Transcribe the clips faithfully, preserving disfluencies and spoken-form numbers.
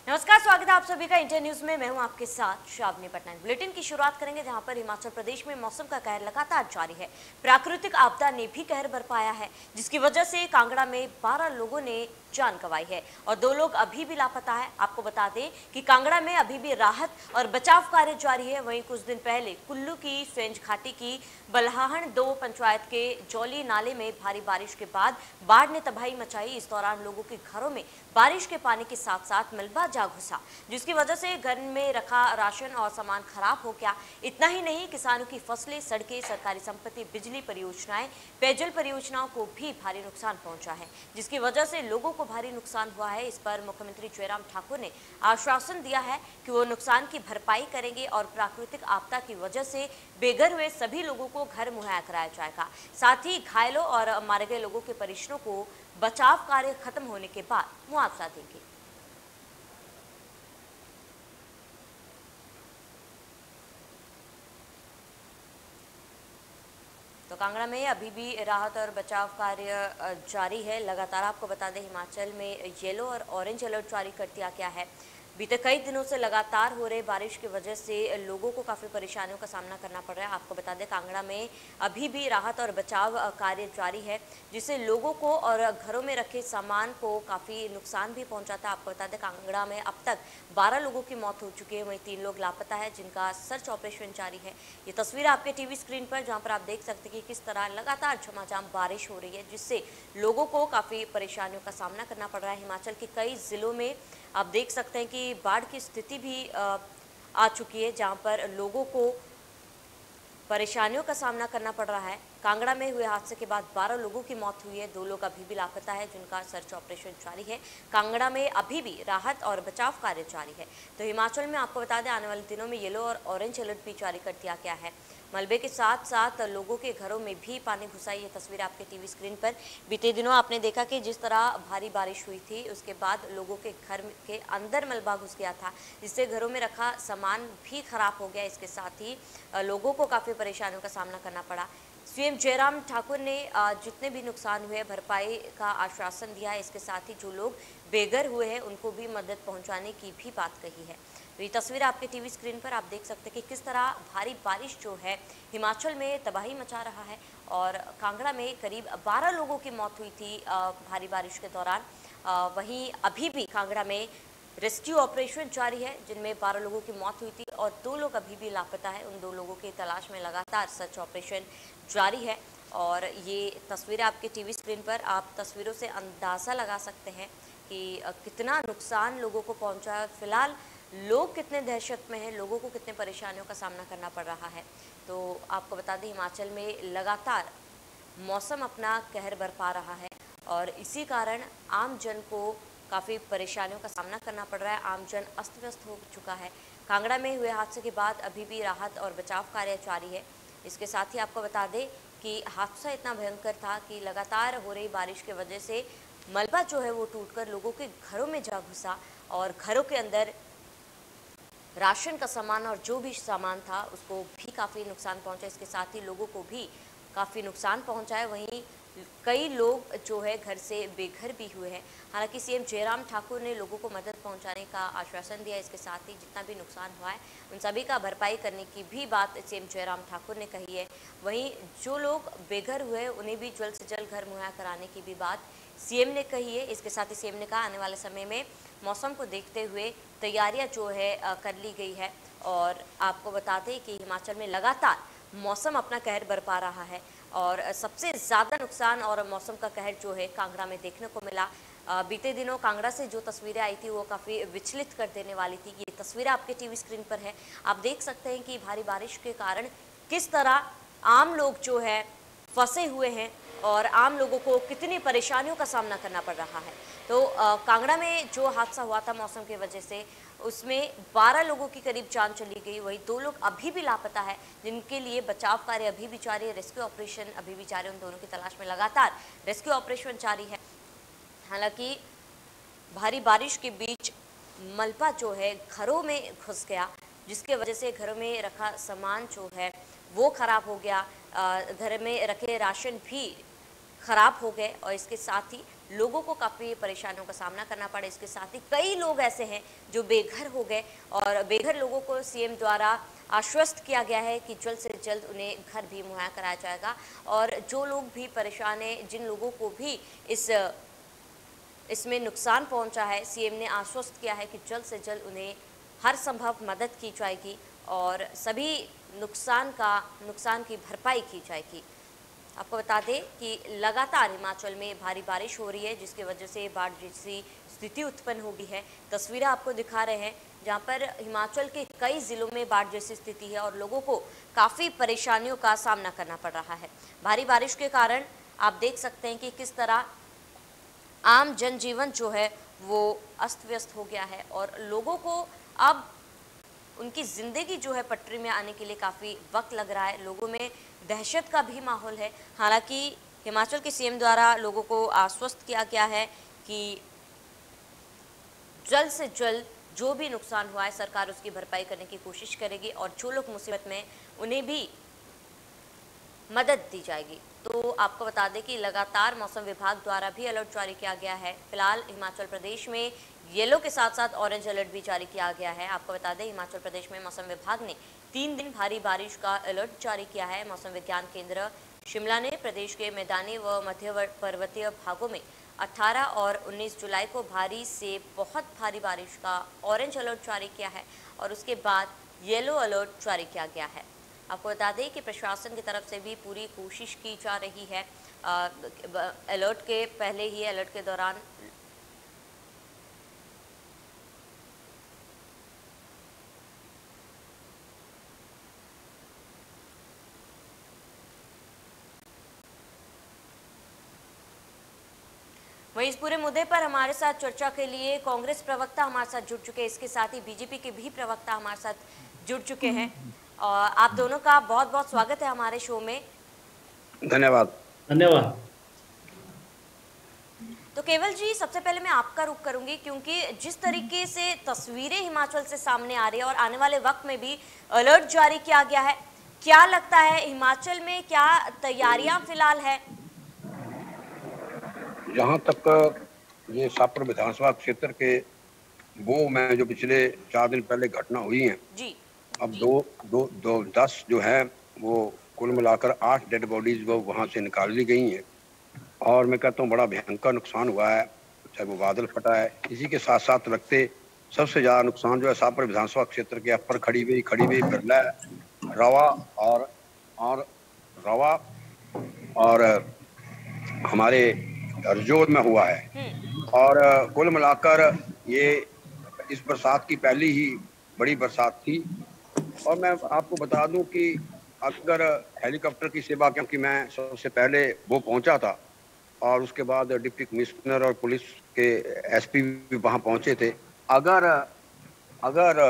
नमस्कार, स्वागत है आप सभी का इंडिया न्यूज में। मैं हूं आपके साथ श्रावणी पटनायक। बुलेटिन की शुरुआत करेंगे जहां पर हिमाचल प्रदेश में मौसम का कहर लगातार जारी है। प्राकृतिक आपदा ने भी कहर बरपाया है, जिसकी वजह से कांगड़ा में बारह लोगों ने जान गंवाई है और दो लोग अभी भी लापता है। आपको बता दें कि कांगड़ा में अभी भी राहत और बचाव कार्य जारी है। वहीं कुछ दिन पहले कुल्लू की सेंज घाटी की बल्हाहण दो पंचायत के जौली नाले में भारी बारिश के बाद बाढ़ ने तबाही मचाई। इस दौरान लोगों के घरों में बारिश के पानी के साथ साथ मलबा जा घुसा, जिसकी वजह से घर में रखा राशन और सामान खराब हो गया। इतना ही नहीं, किसानों की फसलें, सड़कें, सरकारी संपत्ति, बिजली परियोजनाएं, पेयजल परियोजनाओं को भी भारी नुकसान पहुंचा है, जिसकी वजह से लोगों को भारी नुकसान हुआ है। इस पर मुख्यमंत्री जयराम ठाकुर ने आश्वासन दिया है कि वो नुकसान की भरपाई करेंगे और प्राकृतिक आपदा की वजह से बेघर हुए सभी लोगों को घर मुहैया कराया जाएगा। साथ ही घायलों और मारे गए लोगों के परिजनों को बचाव कार्य खत्म होने के बाद मुआवजा देंगे। तो कांगड़ा में अभी भी राहत और बचाव कार्य जारी है। लगातार आपको बता दें, हिमाचल में येलो और ऑरेंज अलर्ट जारी कर दिया गया है। बीते कई दिनों से लगातार हो रहे बारिश की वजह से लोगों को काफ़ी परेशानियों का सामना करना पड़ रहा है। आपको बता दें, कांगड़ा में अभी भी राहत और बचाव कार्य जारी है, जिससे लोगों को और घरों में रखे सामान को काफ़ी नुकसान भी पहुंचा था। आपको बता दें, कांगड़ा में अब तक बारह लोगों की मौत हो चुकी है, वहीं तीन लोग लापता है, जिनका सर्च ऑपरेशन जारी है। ये तस्वीर आपके टीवी स्क्रीन पर, जहाँ पर आप देख सकते हैं कि किस तरह लगातार झमाझम बारिश हो रही है, जिससे लोगों को काफ़ी परेशानियों का सामना करना पड़ रहा है। हिमाचल के कई जिलों में आप देख सकते हैं कि बाढ़ की स्थिति भी आ चुकी है, जहां पर लोगों को परेशानियों का सामना करना पड़ रहा है। कांगड़ा में हुए हादसे के बाद बारह लोगों की मौत हुई है, दो लोग अभी भी लापता है, जिनका सर्च ऑपरेशन जारी है। कांगड़ा में अभी भी राहत और बचाव कार्य जारी है। तो हिमाचल में आपको बता दें, आने वाले दिनों में येलो और ऑरेंज अलर्ट भी जारी कर दिया गया है। मलबे के साथ साथ लोगों के घरों में भी पानी घुसा। ये तस्वीर आपके टीवी स्क्रीन पर। बीते दिनों आपने देखा कि जिस तरह भारी बारिश हुई थी, उसके बाद लोगों के घर के अंदर मलबा घुस गया था, जिससे घरों में रखा सामान भी खराब हो गया। इसके साथ ही लोगों को काफ़ी परेशानियों का सामना करना पड़ा। सीएम जयराम ठाकुर ने जितने भी नुकसान हुए भरपाई का आश्वासन दिया है। इसके साथ ही जो लोग बेघर हुए हैं उनको भी मदद पहुंचाने की भी बात कही है। तो ये तस्वीर आपके टीवी स्क्रीन पर आप देख सकते हैं कि किस तरह भारी बारिश जो है हिमाचल में तबाही मचा रहा है। और कांगड़ा में करीब बारह लोगों की मौत हुई थी भारी बारिश के दौरान। वहीं अभी भी कांगड़ा में रेस्क्यू ऑपरेशन जारी है, जिनमें बारह लोगों की मौत हुई थी और दो लोग अभी भी लापता है। उन दो लोगों की तलाश में लगातार सर्च ऑपरेशन जारी है। और ये तस्वीरें आपके टीवी स्क्रीन पर, आप तस्वीरों से अंदाज़ा लगा सकते हैं कि कितना नुकसान लोगों को पहुंचा है। फिलहाल लोग कितने दहशत में हैं, लोगों को कितने परेशानियों का सामना करना पड़ रहा है। तो आपको बता दें, हिमाचल में लगातार मौसम अपना कहर बरपा रहा है और इसी कारण आम जन को काफ़ी परेशानियों का सामना करना पड़ रहा है। आम जन अस्त व्यस्त हो चुका है। कांगड़ा में हुए हादसे के बाद अभी भी राहत और बचाव कार्य जारी है। इसके साथ ही आपको बता दें कि हादसा इतना भयंकर था कि लगातार हो रही बारिश की वजह से मलबा जो है वो टूटकर लोगों के घरों में जा घुसा और घरों के अंदर राशन का सामान और जो भी सामान था उसको भी काफ़ी नुकसान पहुंचा। इसके साथ ही लोगों को भी काफ़ी नुकसान पहुंचा है। वहीं कई लोग जो है घर से बेघर भी हुए हैं। हालांकि सीएम जयराम ठाकुर ने लोगों को मदद पहुंचाने का आश्वासन दिया। इसके साथ ही जितना भी नुकसान हुआ है उन सभी का भरपाई करने की भी बात सीएम जयराम ठाकुर ने कही है। वहीं जो लोग बेघर हुए उन्हें भी जल्द से जल्द घर मुहैया कराने की भी बात सीएम ने कही है। इसके साथ ही सीएम ने कहा, आने वाले समय में मौसम को देखते हुए तैयारियां जो है कर ली गई है। और आपको बता दें कि हिमाचल में लगातार मौसम अपना कहर बरपा रहा है और सबसे ज़्यादा नुकसान और मौसम का कहर जो है कांगड़ा में देखने को मिला। बीते दिनों कांगड़ा से जो तस्वीरें आई थी वो काफ़ी विचलित कर देने वाली थी। ये तस्वीरें आपके टीवी स्क्रीन पर है। आप देख सकते हैं कि भारी बारिश के कारण किस तरह आम लोग जो है फंसे हुए हैं और आम लोगों को कितनी परेशानियों का सामना करना पड़ रहा है। तो कांगड़ा में जो हादसा हुआ था मौसम की वजह से, उसमें बारह लोगों की करीब जान चली गई। वही दो लोग अभी भी लापता है, जिनके लिए बचाव कार्य अभी भी जारी है, रेस्क्यू ऑपरेशन अभी भी जारी है। उन दोनों की तलाश में लगातार रेस्क्यू ऑपरेशन जारी है। हालांकि भारी बारिश के बीच मलबा जो है घरों में घुस गया, जिसके वजह से घरों में रखा सामान जो है वो खराब हो गया। घर में रखे राशन भी खराब हो गए और इसके साथ ही लोगों को काफ़ी परेशानियों का सामना करना पड़ा। इसके साथ ही कई लोग ऐसे हैं जो बेघर हो गए और बेघर लोगों को सीएम द्वारा आश्वस्त किया गया है कि जल्द से जल्द उन्हें घर भी मुहैया कराया जाएगा। और जो लोग भी परेशान हैं, जिन लोगों को भी इस इसमें नुकसान पहुंचा है, सीएम ने आश्वस्त किया है कि जल्द से जल्द उन्हें हर संभव मदद की जाएगी और सभी नुकसान का नुकसान की भरपाई की जाएगी। आपको बता दें कि लगातार हिमाचल में भारी बारिश हो रही है, जिसकी वजह से बाढ़ जैसी स्थिति उत्पन्न हो गई है। तस्वीरें आपको दिखा रहे हैं जहां पर हिमाचल के कई जिलों में बाढ़ जैसी स्थिति है और लोगों को काफ़ी परेशानियों का सामना करना पड़ रहा है। भारी बारिश के कारण आप देख सकते हैं कि किस तरह आम जनजीवन जो है वो अस्त व्यस्त हो गया है और लोगों को अब उनकी ज़िंदगी जो है पटरी में आने के लिए काफ़ी वक्त लग रहा है। लोगों में दहशत का भी माहौल है। हालांकि हिमाचल के सीएम द्वारा लोगों को आश्वस्त किया गया है कि जल्द से जल्द जो भी नुकसान हुआ है सरकार उसकी भरपाई करने की कोशिश करेगी और जो लोग मुसीबत में उन्हें भी मदद दी जाएगी। तो आपको बता दें कि लगातार मौसम विभाग द्वारा भी अलर्ट जारी किया गया है। फिलहाल हिमाचल प्रदेश में येलो के साथ साथ ऑरेंज अलर्ट भी जारी किया गया है। आपको बता दें हिमाचल प्रदेश में मौसम विभाग ने तीन दिन भारी बारिश का अलर्ट जारी किया है। मौसम विज्ञान केंद्र शिमला ने प्रदेश के मैदानी व मध्य पर्वतीय भागों में अठारह और उन्नीस जुलाई को भारी से बहुत भारी बारिश का ऑरेंज अलर्ट जारी किया है और उसके बाद येलो अलर्ट जारी किया गया है। आपको बता दें कि प्रशासन की तरफ से भी पूरी कोशिश की जा रही है। अलर्ट के पहले ही अलर्ट के दौरान वहीं इस पूरे मुद्दे पर हमारे साथ चर्चा के लिए कांग्रेस प्रवक्ता हमारे साथ जुड़ चुके हैं। इसके साथ ही बीजेपी के भी प्रवक्ता हमारे साथ जुड़ चुके हैं और आप दोनों का बहुत बहुत स्वागत है हमारे शो में। धन्यवाद। धन्यवाद। तो केवल जी, सबसे पहले मैं आपका रुख करूंगी क्योंकि जिस तरीके से तस्वीरें हिमाचल से सामने आ रही है और आने वाले वक्त में भी अलर्ट जारी किया गया है, क्या लगता है हिमाचल में क्या तैयारियां फिलहाल है? जहाँ तक ये शाहपुर विधानसभा क्षेत्र के वो में जो पिछले चार दिन पहले घटना हुई है जी, अब जी। दो दो दो दस जो है वो कुल मिलाकर आठ डेड बॉडीज वो वहाँ से निकाल ली गई हैं और मैं कहता हूँ बड़ा भयंकर नुकसान हुआ है, चाहे वो बादल फटा है। इसी के साथ साथ रखते सबसे ज़्यादा नुकसान जो है शाहपुर विधानसभा क्षेत्र के अपर खड़ी हुई खड़ी हुई बिरला रवा और और रवा और हमारे हरजोर में हुआ है। और कुल मिलाकर ये इस बरसात की पहली ही बड़ी बरसात थी। और मैं आपको बता दूं कि अगर हेलीकॉप्टर की सेवा, क्योंकि मैं सबसे पहले वो पहुंचा था और उसके बाद डिप्टी कमिश्नर और पुलिस के एसपी भी वहां पहुंचे थे, अगर अगर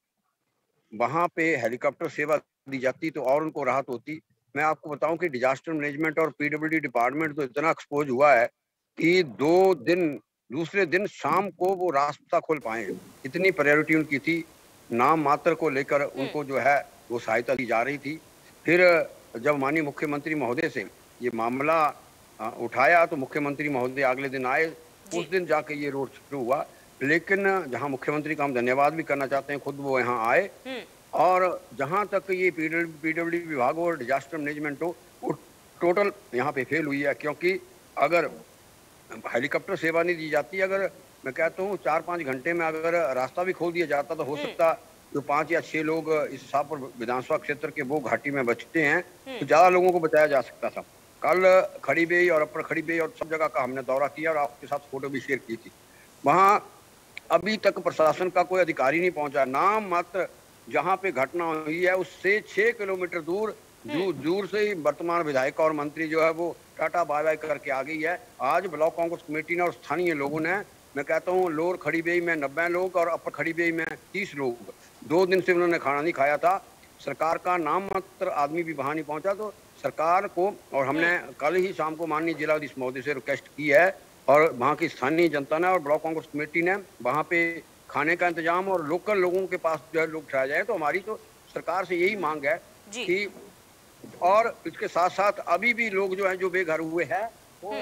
वहां पे हेलीकॉप्टर सेवा दी जाती तो और उनको राहत होती। मैं आपको बताऊं कि डिजास्टर मैनेजमेंट और पीडब्ल्यूडी डिपार्टमेंट तो इतना एक्सपोज हुआ है कि दो दिन दूसरे दिन शाम को वो रास्ता खोल पाए। इतनी प्रायोरिटी उनकी थी, नाम मात्र को लेकर उनको जो है वो सहायता दी जा रही थी। फिर जब माननीय मुख्यमंत्री महोदय से ये मामला उठाया तो मुख्यमंत्री महोदय अगले दिन आए, उस दिन जाके ये रोड शुरू हुआ। लेकिन जहां मुख्यमंत्री का हम धन्यवाद भी करना चाहते हैं, खुद वो यहाँ आए और जहां तक ये पीडब्ल्यूडी विभाग और डिजास्टर मैनेजमेंट हो वो टोटल यहाँ पे फेल हुई है। क्योंकि अगर हेलीकॉप्टर सेवा नहीं दी जाती, अगर मैं कहता हूँ चार पाँच घंटे में अगर रास्ता भी खोल दिया जाता तो हो सकता जो पाँच या छह लोग इस शाहपुर विधानसभा क्षेत्र के वो घाटी में बचते हैं तो ज्यादा लोगों को बचाया जा सकता था। कल खड़ी बेई और अपर खड़ी बेई और सब जगह का हमने दौरा किया और आपके साथ फोटो भी शेयर की थी। वहाँ अभी तक प्रशासन का कोई अधिकारी नहीं पहुंचा। नाम मात्र जहाँ पे घटना हुई है उससे छह किलोमीटर दूर दूर दूर से ही वर्तमान विधायक और मंत्री जो है वो टाटा बाय बाय करके आ गई है। आज ब्लॉक कांग्रेस कमेटी ने और स्थानीय लोगों ने, मैं कहता हूँ लोअर खड़ी बेई में नब्बे लोग और अपर खड़ी बेई में तीस लोग, दो दिन से उन्होंने खाना नहीं खाया था। सरकार का नाम मात्र आदमी भी वहां नहीं पहुंचा। तो सरकार को, और हमने कल ही शाम को माननीय जिलाधीश महोदय से रिक्वेस्ट की है और वहाँ की स्थानीय जनता ने और ब्लॉक कांग्रेस कमेटी ने वहाँ पे खाने का इंतजाम और लोकल लोगों के पास जो है लोग उठाया जाए। तो हमारी तो सरकार से यही मांग है कि, और इसके साथ साथ अभी भी लोग जो हैं जो बेघर हुए हैं वो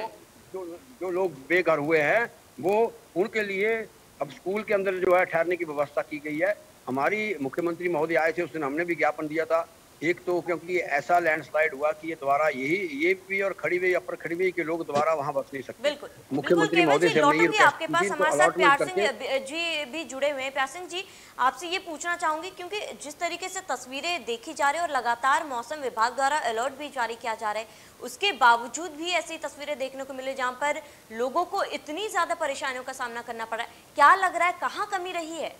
जो जो लोग बेघर हुए हैं वो उनके लिए अब स्कूल के अंदर जो है ठहरने की व्यवस्था की गई है। हमारी मुख्यमंत्री महोदय आए थे, उस दिन हमने भी ज्ञापन दिया था। एक तो क्योंकि ऐसा लैंडस्लाइड हुआ कि ये दोबारा यही ये भी और खड़ी हुई अपर खड़ी हुई के लोग दोबारा वहां बस नहीं सकते। बिल्कुल बिल्कुल मुख्यमंत्री केवल महोदय जी से हमने ये लौटूंगी रिक्वेस्ट आपके की पास, थी, इनको हमारे साथ अलॉटमेंट प्यार करके। सिंह जी भी जुड़े हुए हैं। प्यार सिंह जी, आपसे ये पूछना चाहूंगी क्योंकि जिस तरीके से तस्वीरें देखी जा रही है और लगातार मौसम विभाग द्वारा अलर्ट भी जारी किया जा रहा है, उसके बावजूद भी ऐसी तस्वीरें देखने को मिले जहां पर लोगों को इतनी ज्यादा परेशानियों का सामना करना पड़ा है। क्या लग रहा है, कहाँ कमी रही है?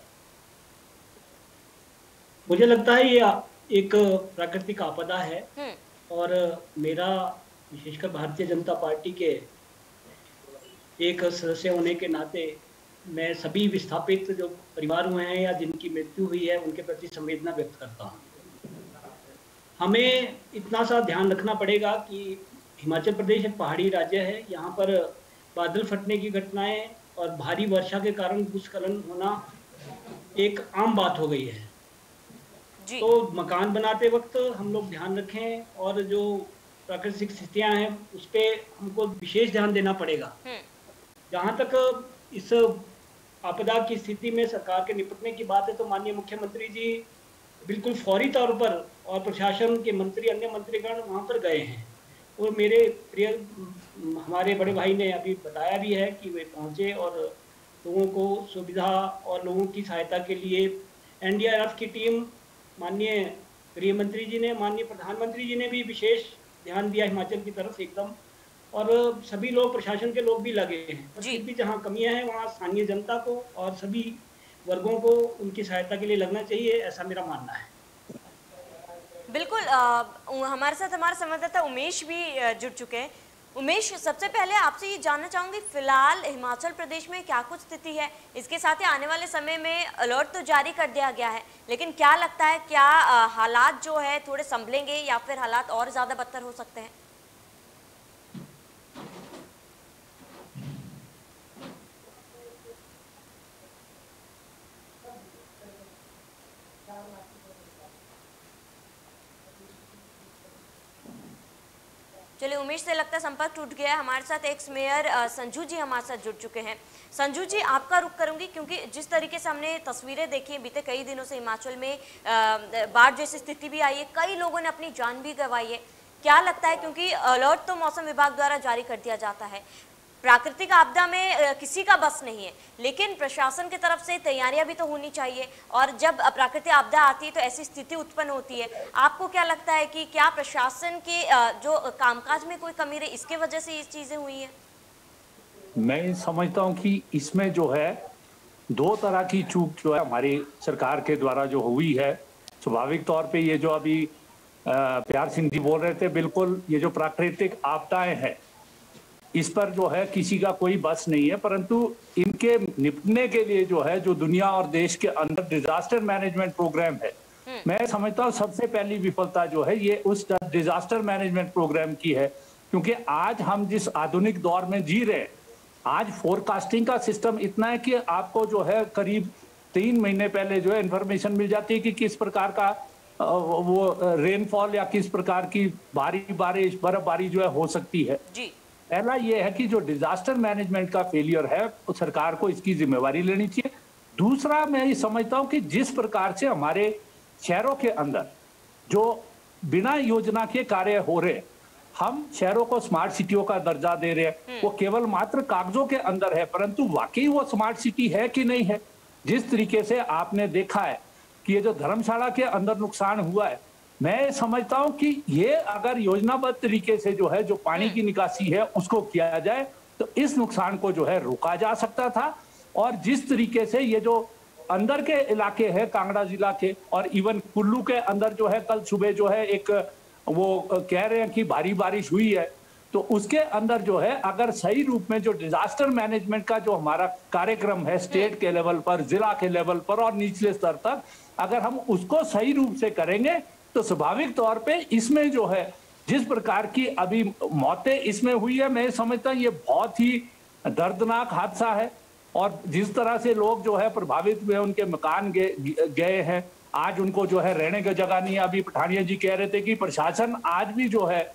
मुझे लगता है ये एक प्राकृतिक आपदा है और मेरा विशेषकर भारतीय जनता पार्टी के एक सदस्य होने के नाते मैं सभी विस्थापित जो परिवार हुए हैं या जिनकी मृत्यु हुई है उनके प्रति संवेदना व्यक्त करता हूँ। हमें इतना सा ध्यान रखना पड़ेगा कि हिमाचल प्रदेश एक पहाड़ी राज्य है, यहाँ पर बादल फटने की घटनाएं और भारी वर्षा के कारण भूस्खलन होना एक आम बात हो गई है। तो मकान बनाते वक्त हम लोग ध्यान रखें और जो प्राकृतिक स्थितियां हैं उस पर हमको विशेष ध्यान देना पड़ेगा। जहां तक इस आपदा की स्थिति में सरकार के निपटने की बात है तो माननीय मुख्यमंत्री जी बिल्कुल फौरी तौर पर और प्रशासन के मंत्री अन्य मंत्रीगण वहां पर गए हैं और मेरे प्रिय हमारे बड़े भाई ने अभी बताया भी है कि वे पहुंचे और लोगों को सुविधा और लोगों की सहायता के लिए एन डी आर एफ की टीम, माननीय गृह मंत्री जी ने, माननीय प्रधानमंत्री जी ने भी विशेष ध्यान दिया हिमाचल की तरफ एकदम, और सभी लोग प्रशासन के लोग भी लगे हैं। पर फिर भी जहाँ कमियां हैं वहाँ स्थानीय जनता को और सभी वर्गों को उनकी सहायता के लिए लगना चाहिए, ऐसा मेरा मानना है। बिल्कुल, आ, हमारे साथ हमारे संवाददाता उमेश भी जुड़ चुके हैं। उमेश, सबसे पहले आपसे ये जानना चाहूंगी, फिलहाल हिमाचल प्रदेश में क्या कुछ स्थिति है? इसके साथ ही आने वाले समय में अलर्ट तो जारी कर दिया गया है, लेकिन क्या लगता है क्या आ, हालात जो है थोड़े संभलेंगे या फिर हालात और ज्यादा बदतर हो सकते हैं? चलिए, उमेश से लगता है संपर्क टूट गया है। हमारे साथ एक्स मेयर संजू जी हमारे साथ जुड़ चुके हैं। संजू जी, आपका रुख करूंगी क्योंकि जिस तरीके से हमने तस्वीरें देखी हैं बीते कई दिनों से हिमाचल में बाढ़ जैसी स्थिति भी आई है, कई लोगों ने अपनी जान भी गंवाई है। क्या लगता है, क्योंकि अलर्ट तो मौसम विभाग द्वारा जारी कर दिया जाता है, प्राकृतिक आपदा में किसी का बस नहीं है, लेकिन प्रशासन की तरफ से तैयारियां भी तो होनी चाहिए और जब प्राकृतिक आपदा आती है तो ऐसी स्थिति उत्पन्न होती है। आपको क्या लगता है कि क्या प्रशासन के जो कामकाज में कोई कमी रही, इसके वजह से ये चीजें हुई हैं? मैं समझता हूं कि इसमें जो है दो तरह की चूक जो है हमारी सरकार के द्वारा जो हुई है। स्वाभाविक तौर पे ये जो अभी प्यार सिंह जी बोल रहे थे, बिल्कुल ये जो प्राकृतिक आपदाएं हैं इस पर जो है किसी का कोई बस नहीं है, परंतु इनके निपटने के लिए जो है जो दुनिया और देश के अंदर डिजास्टर मैनेजमेंट प्रोग्राम है, मैं समझता हूँ सबसे पहली विफलता जो है ये उस डिजास्टर मैनेजमेंट प्रोग्राम की है। क्योंकि आज हम जिस आधुनिक दौर में जी रहे हैं, आज फोरकास्टिंग का सिस्टम इतना है कि आपको जो है करीब तीन महीने पहले जो है इंफॉर्मेशन मिल जाती है कि किस प्रकार का वो रेनफॉल या किस प्रकार की भारी बारिश बर्फबारी जो है हो सकती है जी। पहला ये है कि जो डिजास्टर मैनेजमेंट का फेलियर है वो सरकार को इसकी जिम्मेवारी लेनी चाहिए। दूसरा, मैं ये समझता हूं कि जिस प्रकार से हमारे शहरों के अंदर जो बिना योजना के कार्य हो रहे, हम शहरों को स्मार्ट सिटियों का दर्जा दे रहे हैं, वो केवल मात्र कागजों के अंदर है, परंतु वाकई वो स्मार्ट सिटी है कि नहीं है। जिस तरीके से आपने देखा है कि ये जो धर्मशाला के अंदर नुकसान हुआ है, मैं समझता हूं कि ये अगर योजनाबद्ध तरीके से जो है जो पानी की निकासी है उसको किया जाए तो इस नुकसान को जो है रोका जा सकता था। और जिस तरीके से ये जो अंदर के इलाके हैं कांगड़ा जिला के और इवन कुल्लू के अंदर जो है कल सुबह जो है एक वो कह रहे हैं कि भारी बारिश हुई है, तो उसके अंदर जो है अगर सही रूप में जो डिजास्टर मैनेजमेंट का जो हमारा कार्यक्रम है स्टेट के लेवल पर, जिला के लेवल पर और निचले स्तर तक, अगर हम उसको सही रूप से करेंगे तो स्वाभाविक तौर पे इसमें जो है जिस प्रकार की अभी मौतें इसमें हुई है, मैं समझता हूँ ये बहुत ही दर्दनाक हादसा है। और जिस तरह से लोग जो है प्रभावित हुए, उनके मकान गए हैं, आज उनको जो है रहने की जगह नहीं है। अभी पठानिया जी कह रहे थे कि प्रशासन आज भी जो है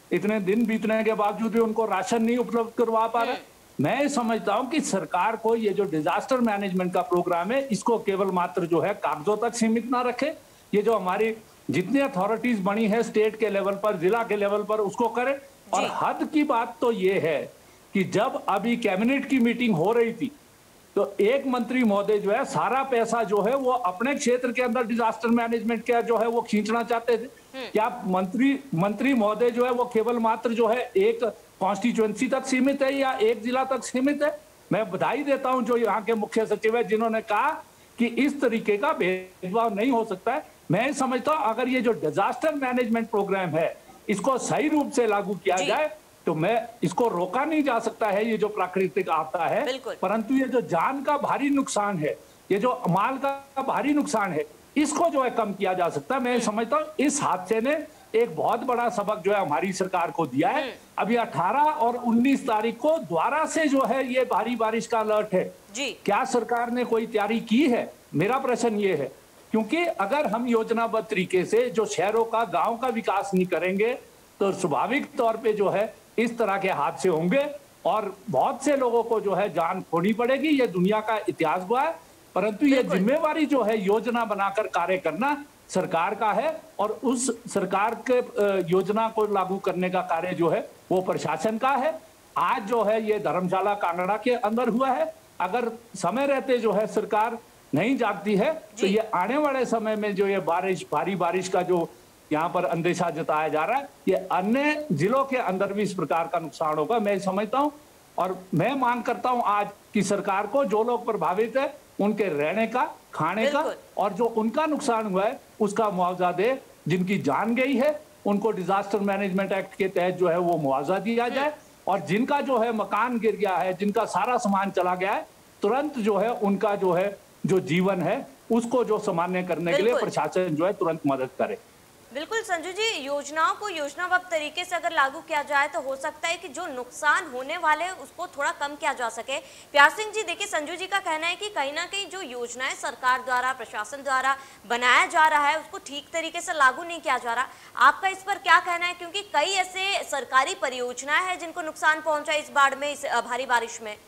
इतने दिन बीतने के बावजूद भी उनको राशन नहीं उपलब्ध करवा पा रहे। मैं समझता हूं कि सरकार को ये जो डिजास्टर मैनेजमेंट का प्रोग्राम है इसको केवल मात्र जो है कागजों तक सीमित ना रखे। ये जो हमारी जितनी अथॉरिटीज बनी है स्टेट के लेवल पर, जिला के लेवल पर, उसको करें। और हद की बात तो ये है कि जब अभी कैबिनेट की मीटिंग हो रही थी तो एक मंत्री महोदय जो है सारा पैसा जो है वो अपने क्षेत्र के अंदर डिजास्टर मैनेजमेंट का जो है वो खींचना चाहते थे। क्या मंत्री मंत्री महोदय जो है वो केवल मात्र जो है एक कॉन्स्टिट्यूएंसी तक सीमित है या एक जिला तक सीमित है? मैं बधाई देता हूं जो यहाँ के मुख्य सचिव है जिन्होंने कहा कि इस तरीके का भेदभाव नहीं हो सकता है। मैं समझता हूं अगर ये जो डिजास्टर मैनेजमेंट प्रोग्राम है इसको सही रूप से लागू किया जाए तो मैं इसको रोका नहीं जा सकता है, ये जो प्राकृतिक आपदा है, परंतु ये जो जान का भारी नुकसान है, ये जो माल का भारी नुकसान है, इसको जो है कम किया जा सकता है। मैं समझता हूँ इस हादसे ने एक बहुत बड़ा सबक जो है हमारी सरकार को दिया है। अभी अठारह और उन्नीस तारीख को दोबारा से जो है ये भारी बारिश का अलर्ट है जी। क्या सरकार ने कोई तैयारी की है? मेरा प्रश्न ये है, क्योंकि अगर हम योजनाबद्ध तरीके से जो शहरों का, गांव का विकास नहीं करेंगे तो स्वाभाविक तौर पे जो है इस तरह के हादसे होंगे और बहुत से लोगों को जो है जान खोनी पड़ेगी। ये दुनिया का इतिहास हुआ है, परंतु ये जिम्मेवारी जो है योजना बनाकर कार्य करना सरकार का है और उस सरकार के योजना को लागू करने का कार्य जो है वो प्रशासन का है। आज जो है ये धर्मशाला कांगड़ा के अंदर हुआ है, अगर समय रहते जो है सरकार नहीं जागती है तो ये आने वाले समय में जो ये बारिश, भारी बारिश का जो यहाँ पर अंदेशा जताया जा रहा है, ये अन्य जिलों के अंदर भी इस प्रकार का नुकसान होगा। मैं समझता हूँ और मैं मांग करता हूँ आज की सरकार को, जो लोग प्रभावित है उनके रहने का, खाने का और जो उनका नुकसान हुआ है उसका मुआवजा दे। जिनकी जान गई है उनको डिजास्टर मैनेजमेंट एक्ट के तहत जो है वो मुआवजा दिया जाए और जिनका जो है मकान गिर गया है, जिनका सारा सामान चला गया है, तुरंत जो है उनका जो है जो जीवन है उसको जो सामान्य करने के लिए प्रशासन जो है तुरंत मदद करे। बिल्कुल संजू जी, योजनाओं को योजनाबद्ध तरीके से अगर लागू किया जाए तो हो सकता है कि जो नुकसान होने वाले हैं उसको थोड़ा कम किया जा सके। प्यार सिंह जी, देखिए संजू जी का कहना है कि कहीं ना कहीं जो योजनाएं सरकार द्वारा, प्रशासन द्वारा बनाया जा रहा है उसको ठीक तरीके से लागू नहीं किया जा रहा। आपका इस पर क्या कहना है, क्योंकि कई ऐसे सरकारी परियोजनाएं हैं जिनको नुकसान पहुंचा इस बाढ़ में, इस भारी बारिश में?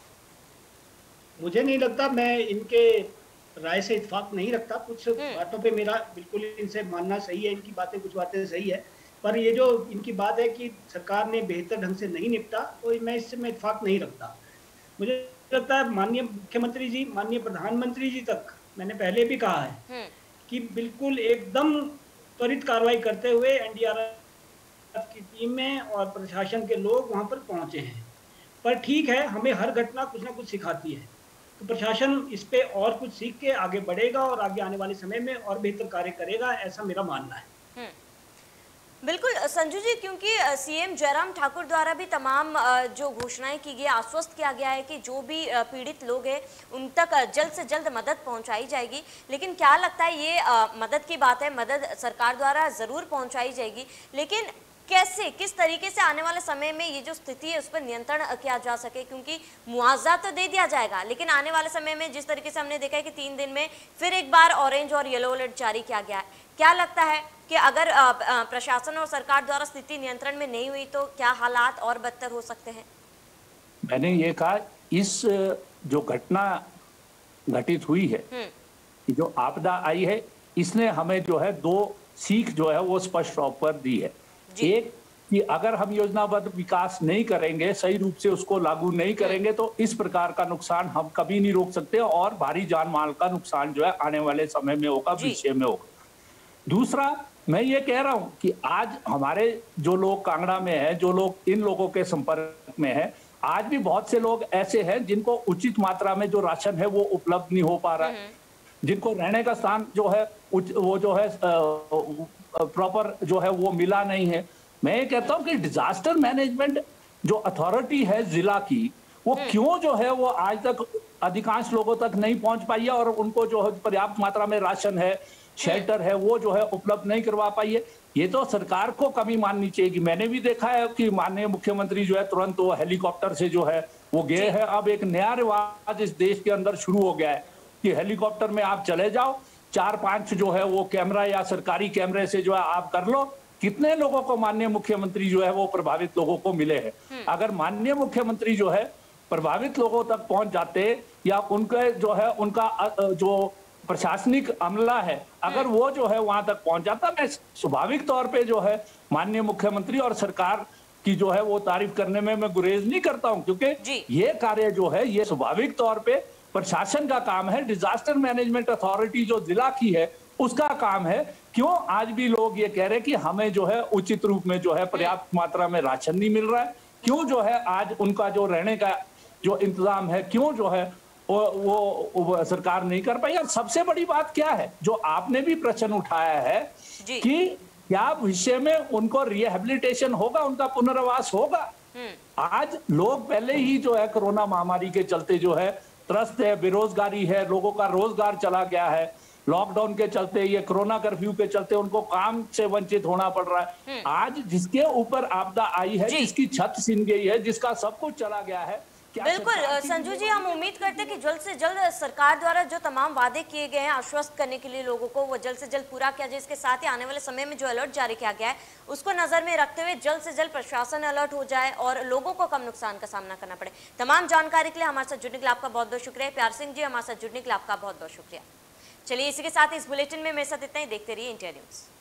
मुझे नहीं लगता, मैं इनके राय से इत्तेफाक नहीं रखता। कुछ बातों पे मेरा बिल्कुल इनसे मानना सही है, इनकी बातें कुछ बातें सही है, पर ये जो इनकी बात है कि सरकार ने बेहतर ढंग से नहीं निपटा, तो मैं इससे मैं इत्तेफाक नहीं रखता। मुझे लगता है माननीय मुख्यमंत्री जी, माननीय प्रधानमंत्री जी तक मैंने पहले भी कहा है कि बिल्कुल एकदम त्वरित कार्रवाई करते हुए एनडीआरएफ की टीमें और प्रशासन के लोग वहाँ पर पहुँचे हैं। पर ठीक है, हमें हर घटना कुछ ना कुछ सिखाती है, तो प्रशासन इस पे और कुछ सीख के आगे बढ़ेगा और आगे आने वाले समय में और बेहतर कार्य करेगा, ऐसा मेरा मानना है। बिल्कुल संजू जी, क्योंकि सीएम जयराम ठाकुर द्वारा भी तमाम जो घोषणाएं की गई, आश्वस्त किया गया है कि जो भी पीड़ित लोग हैं उन तक जल्द से जल्द मदद पहुंचाई जाएगी। लेकिन क्या लगता है, ये मदद की बात है, मदद सरकार द्वारा जरूर पहुंचाई जाएगी, लेकिन कैसे, किस तरीके से आने वाले समय में ये जो स्थिति है उस पर नियंत्रण किया जा सके? क्योंकि मुआवजा तो दे दिया जाएगा, लेकिन आने वाले समय में जिस तरीके से हमने देखा है कि तीन दिन में फिर एक बार ऑरेंज और येलो अलर्ट जारी किया गया है, क्या लगता है कि अगर प्रशासन और सरकार द्वारा स्थिति नियंत्रण में नहीं हुई तो क्या हालात और बदतर हो सकते हैं? मैंने ये कहा, इस जो घटना घटित हुई है, जो आपदा आई है, इसने हमें जो है दो सीख जो है वो स्पष्ट तौर पर दी है। एक कि अगर हम योजनाबद्ध विकास नहीं करेंगे, सही रूप से उसको लागू नहीं करेंगे तो इस प्रकार का नुकसान हम कभी नहीं रोक सकते और भारी जान माल का नुकसान जो है आने वाले समय में होगा, भविष्य में होगा। दूसरा, मैं ये कह रहा हूं कि आज हमारे जो लोग कांगड़ा में हैं, जो लोग इन लोगों के संपर्क में हैं, आज भी बहुत से लोग ऐसे हैं जिनको उचित मात्रा में जो राशन है वो उपलब्ध नहीं हो पा रहा है, जिनको रहने का स्थान जो है वो जो है प्रॉपर जो है वो मिला नहीं है। मैं ये कहता हूं कि डिजास्टर मैनेजमेंट जो अथॉरिटी है जिला की, वो क्यों जो है वो आज तक अधिकांश लोगों तक नहीं पहुंच पाई है और उनको जो है पर्याप्त मात्रा में राशन है, शेल्टर है, वो जो है उपलब्ध नहीं करवा पाई है। ये तो सरकार को कमी माननी चाहिए। मैंने भी देखा है कि माननीय मुख्यमंत्री जो है तुरंत वो हेलीकॉप्टर से जो है वो गए हैं। अब एक नया रिवाज इस देश के अंदर शुरू हो गया है कि हेलीकॉप्टर में आप चले जाओ, चार पांच जो है वो कैमरा या सरकारी कैमरे से जो है आप कर लो कितने लोगों को माननीय मुख्यमंत्री जो है वो प्रभावित लोगों को मिले हैं। अगर माननीय मुख्यमंत्री जो है प्रभावित लोगों तक पहुंच जाते या उनके जो है उनका जो प्रशासनिक अमला है अगर वो जो है वहां तक पहुंच जाता, मैं स्वाभाविक तौर पे जो है माननीय मुख्यमंत्री और सरकार की जो है वो तारीफ करने में मैं गुरेज नहीं करता हूं, क्योंकि ये कार्य जो है ये स्वाभाविक तौर पे प्रशासन का काम है। डिजास्टर मैनेजमेंट अथॉरिटी जो जिला की है उसका काम है। क्यों आज भी लोग ये कह रहे हैं कि हमें जो है उचित रूप में जो है पर्याप्त मात्रा में राशन नहीं मिल रहा है, क्यों जो है आज उनका जो रहने का जो इंतजाम है क्यों जो है वो, वो, वो सरकार नहीं कर पाई। और सबसे बड़ी बात क्या है जो आपने भी प्रश्न उठाया है कि क्या विषय में उनको रिहेबिलिटेशन होगा, उनका पुनर्वास होगा। आज लोग पहले ही जो है कोरोना महामारी के चलते जो है त्रस्त है, बेरोजगारी है, लोगों का रोजगार चला गया है, लॉकडाउन के चलते ये कोरोना कर्फ्यू के चलते उनको काम से वंचित होना पड़ रहा है। आज जिसके ऊपर आपदा आई है, जिसकी छत छिन गई है, जिसका सब कुछ चला गया है। बिल्कुल संजू जी, हम उम्मीद करते हैं कि जल्द से जल्द सरकार द्वारा जो तमाम वादे किए गए हैं आश्वस्त करने के लिए लोगों को, वो जल्द से जल्द पूरा किया जाए। इसके साथ ही आने वाले समय में जो अलर्ट जारी किया गया है उसको नजर में रखते हुए जल्द से जल्द प्रशासन अलर्ट हो जाए और लोगों को कम नुकसान का सामना करना पड़े। तमाम जानकारी के लिए हमारे साथ जुड़ने के लिए आपका बहुत बहुत शुक्रिया। प्यार सिंह जी, हमारे साथ जुड़ने के लिए आपका बहुत बहुत शुक्रिया। चलिए इसी के साथ इस बुलेटिन में मेरे साथ इतना ही। देखते रहिए इंडिया न्यूज।